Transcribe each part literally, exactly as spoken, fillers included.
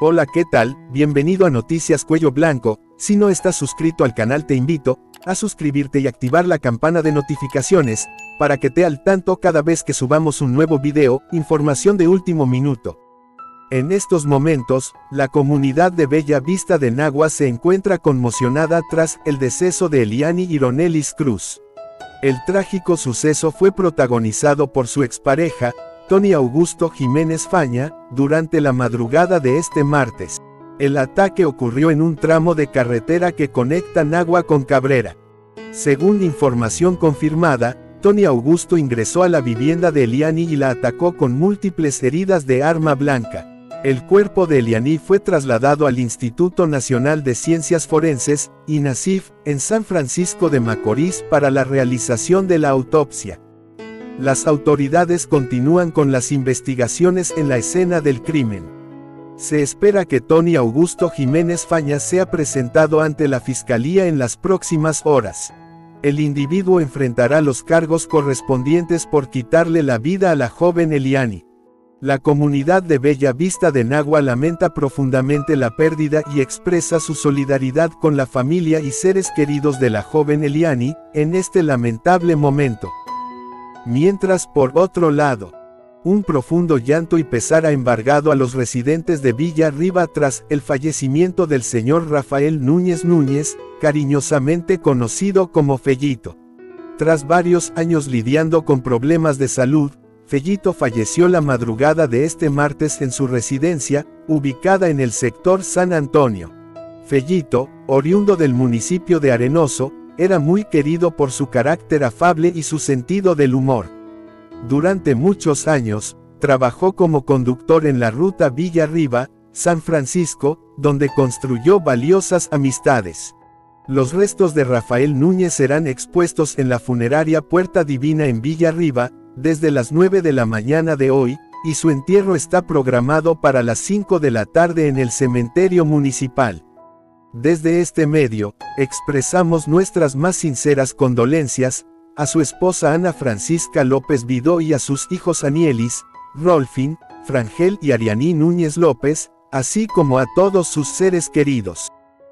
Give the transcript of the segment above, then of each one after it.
Hola, ¿qué tal? Bienvenido a Noticias Cuello Blanco. Si no estás suscrito al canal, te invito a suscribirte y activar la campana de notificaciones para que te al tanto cada vez que subamos un nuevo video, información de último minuto. En estos momentos, la comunidad de Bella Vista de Nagua se encuentra conmocionada tras el deceso de Eliany Ironelis Cruz. El trágico suceso fue protagonizado por su expareja, Tony Augusto Jiménez Faña, durante la madrugada de este martes. El ataque ocurrió en un tramo de carretera que conecta Nagua con Cabrera. Según información confirmada, Tony Augusto ingresó a la vivienda de Eliany y la atacó con múltiples heridas de arma blanca. El cuerpo de Eliany fue trasladado al Instituto Nacional de Ciencias Forenses, INACIF, en San Francisco de Macorís para la realización de la autopsia. Las autoridades continúan con las investigaciones en la escena del crimen. Se espera que Tony Augusto Jiménez Faña sea presentado ante la Fiscalía en las próximas horas. El individuo enfrentará los cargos correspondientes por quitarle la vida a la joven Eliany. La comunidad de Bella Vista de Nagua lamenta profundamente la pérdida y expresa su solidaridad con la familia y seres queridos de la joven Eliany en este lamentable momento. Mientras, por otro lado, un profundo llanto y pesar ha embargado a los residentes de Villa Riva tras el fallecimiento del señor Rafael Núñez Núñez, cariñosamente conocido como Fellito. Tras varios años lidiando con problemas de salud, Fellito falleció la madrugada de este martes en su residencia, ubicada en el sector San Antonio. Fellito, oriundo del municipio de Arenoso, era muy querido por su carácter afable y su sentido del humor. Durante muchos años, trabajó como conductor en la ruta Villa Riva, San Francisco, donde construyó valiosas amistades. Los restos de Rafael Núñez serán expuestos en la funeraria Puerta Divina en Villa Riva, desde las nueve de la mañana de hoy, y su entierro está programado para las cinco de la tarde en el cementerio municipal. Desde este medio, expresamos nuestras más sinceras condolencias a su esposa Ana Francisca López Vidó y a sus hijos Anielis, Rolfín, Frangel y Arianí Núñez López, así como a todos sus seres queridos.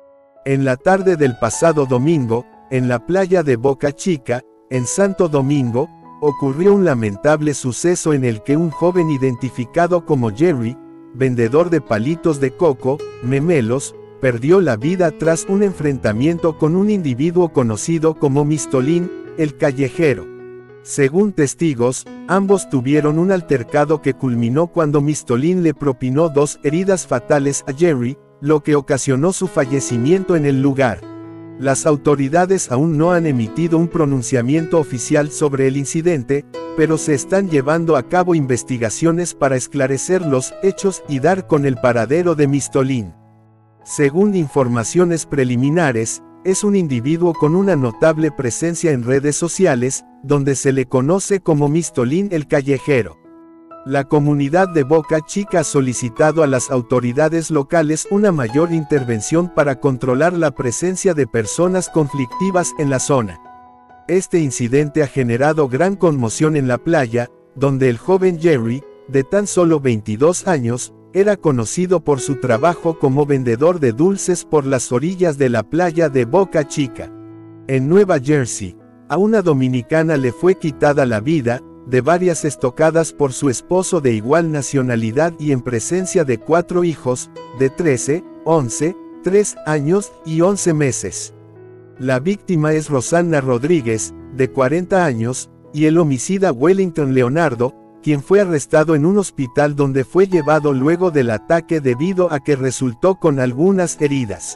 En la tarde del pasado domingo, en la playa de Boca Chica, en Santo Domingo, ocurrió un lamentable suceso en el que un joven identificado como Jerry, vendedor de palitos de coco, memelos, perdió la vida tras un enfrentamiento con un individuo conocido como Mistolín, el callejero. Según testigos, ambos tuvieron un altercado que culminó cuando Mistolín le propinó dos heridas fatales a Jerry, lo que ocasionó su fallecimiento en el lugar. Las autoridades aún no han emitido un pronunciamiento oficial sobre el incidente, pero se están llevando a cabo investigaciones para esclarecer los hechos y dar con el paradero de Mistolín. Según informaciones preliminares, es un individuo con una notable presencia en redes sociales, donde se le conoce como Mistolín el Callejero. La comunidad de Boca Chica ha solicitado a las autoridades locales una mayor intervención para controlar la presencia de personas conflictivas en la zona. Este incidente ha generado gran conmoción en la playa, donde el joven Jerry, de tan solo veintidós años, era conocido por su trabajo como vendedor de dulces por las orillas de la playa de Boca Chica. En Nueva Jersey, a una dominicana le fue quitada la vida, de varias estocadas por su esposo de igual nacionalidad y en presencia de cuatro hijos, de trece, once, tres años y once meses. La víctima es Rosanna Rodríguez, de cuarenta años, y el homicida Wellington Leonardo, quien fue arrestado en un hospital donde fue llevado luego del ataque debido a que resultó con algunas heridas.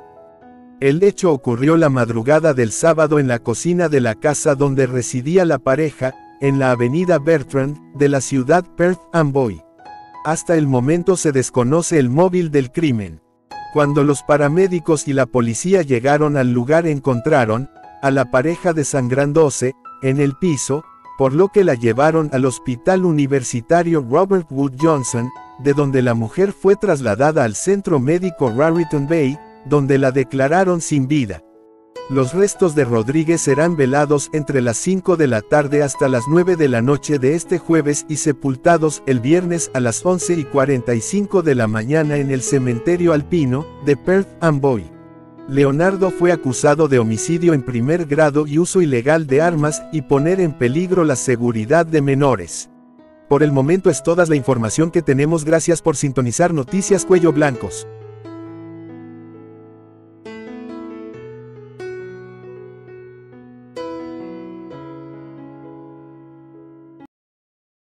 El hecho ocurrió la madrugada del sábado en la cocina de la casa donde residía la pareja, en la avenida Bertrand, de la ciudad Perth Amboy. Hasta el momento se desconoce el móvil del crimen. Cuando los paramédicos y la policía llegaron al lugar encontraron a la pareja desangrándose en el piso, por lo que la llevaron al Hospital Universitario Robert Wood Johnson, de donde la mujer fue trasladada al Centro Médico Raritan Bay, donde la declararon sin vida. Los restos de Rodríguez serán velados entre las cinco de la tarde hasta las nueve de la noche de este jueves y sepultados el viernes a las once y cuarenta y cinco de la mañana en el cementerio alpino de Perth Amboy. Leonardo fue acusado de homicidio en primer grado y uso ilegal de armas y poner en peligro la seguridad de menores. Por el momento es toda la información que tenemos. Gracias por sintonizar Noticias Cuello Blancos.